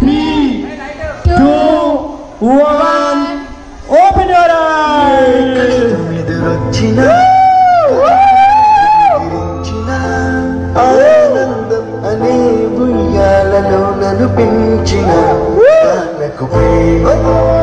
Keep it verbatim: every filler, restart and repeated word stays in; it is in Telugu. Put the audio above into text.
three, two, one. Open your eyes. ఆనందం అనే ఉయ్యాలలో నన్ను పెంచిన నాకు ప్రేమ